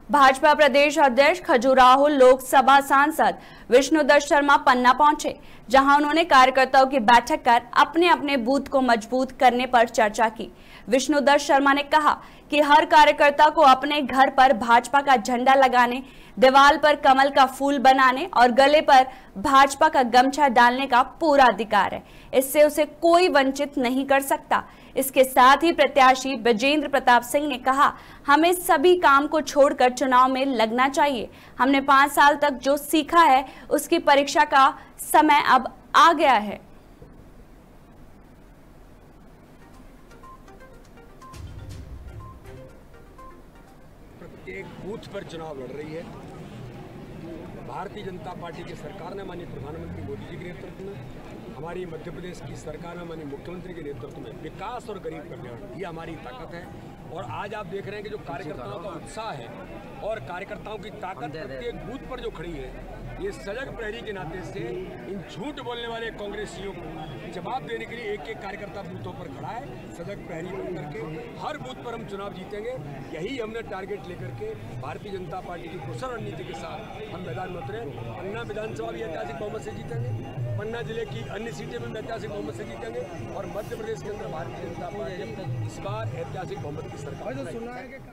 भाजपा प्रदेश अध्यक्ष खजुराहो लोकसभा सांसद विष्णुदत्त शर्मा पन्ना पहुंचे, जहां उन्होंने कार्यकर्ताओं की बैठक कर अपने अपने बूथ को मजबूत करने पर चर्चा की। विष्णुदत्त शर्मा ने कहा कि हर कार्यकर्ता को अपने घर पर भाजपा का झंडा लगाने, दीवार पर कमल का फूल बनाने और गले पर भाजपा का गमछा डालने का पूरा अधिकार है। इससे उसे कोई वंचित नहीं कर सकता। इसके साथ ही प्रत्याशी विजेंद्र प्रताप सिंह ने कहा, हमें सभी काम को छोड़कर चुनाव में लगना चाहिए। हमने 5 साल तक जो सीखा है उसकी परीक्षा का समय अब आ गया है। प्रत्येक बूथ पर चुनाव लड़ रही है भारतीय जनता पार्टी की सरकार ने, माननीय प्रधानमंत्री मोदी जी के नेतृत्व में, हमारी मध्य प्रदेश की सरकार में माननीय मुख्यमंत्री के नेतृत्व में विकास और गरीब कल्याण, ये हमारी ताकत है। और आज आप देख रहे हैं कि जो कार्यकर्ताओं का उत्साह है और कार्यकर्ताओं की ताकत प्रत्येक बूथ पर जो खड़ी है, ये सजग प्रहरी के नाते से इन झूठ बोलने वाले कांग्रेसियों को जवाब देने के लिए एक एक कार्यकर्ता बूथों पर खड़ा है। सजग प्रहरी बन करके हर बूथ पर हम चुनाव जीतेंगे, यही हमने टारगेट लेकर के भारतीय जनता पार्टी की कुशल रणनीति के साथ हम मैदान में उतरे। पन्ना विधानसभा भी ऐतिहासिक बहुमत से जीतेंगे, पन्ना जिले की अन्य सीटें भी ऐतिहासिक बहुमत से जीतेंगे और मध्य प्रदेश के अंदर भारतीय जनता पार्टी इस बार ऐतिहासिक बहुमत की सरकार।